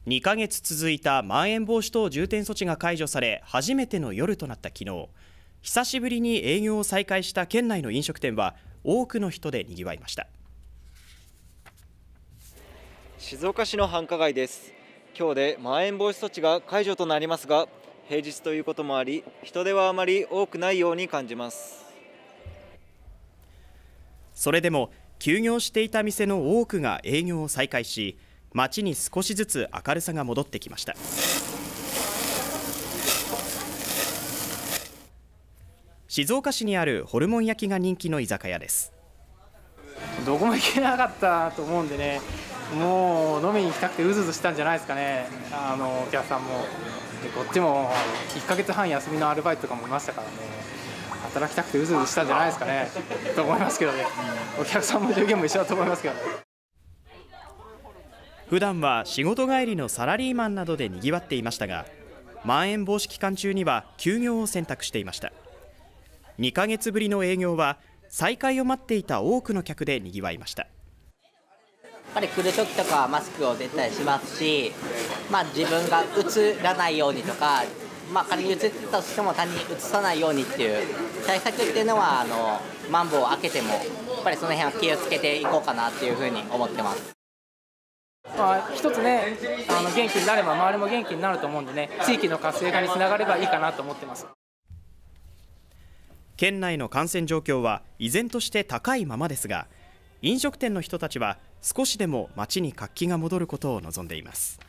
2ヶ月続いたまん延防止等重点措置が解除され初めての夜となった昨日、久しぶりに営業を再開した県内の飲食店は多くの人で賑わいました。 静岡市の繁華街です。今日でまん延防止措置が解除となりますが、平日ということもあり人出はあまり多くないように感じます。 それでも休業していた店の多くが営業を再開し、街に少しずつ明るさが戻ってきました。静岡市にあるホルモン焼きが人気の居酒屋です。 どこも行けなかったと思うんでね、もう飲みに行きたくてうずうずしたんじゃないですかね、お客さんも。でこっちも1ヶ月半休みのアルバイトとかもいましたからね、働きたくてうずうずしたんじゃないですかねと思いますけどね。お客さんも従業員も一緒だと思いますけどね。 普段は仕事帰りのサラリーマンなどで賑わっていましたが、まん延防止期間中には休業を選択していました。2ヶ月ぶりの営業は再開を待っていた多くの客で賑わいました。 やっぱり来るときとかはマスクを絶対しますし、自分がうつらないようにとか、仮にうつったとしても他人にうつさないようにっていう対策っていうのはマンボウを開けてもやっぱりその辺は気をつけていこうかなっていうふうに思ってます。 一つね、元気になれば周りも元気になると思うんでね、地域の活性化につながればいいかなと思ってます。 県内の感染状況は依然として高いままですが、飲食店の人たちは少しでも街に活気が戻ることを望んでいます。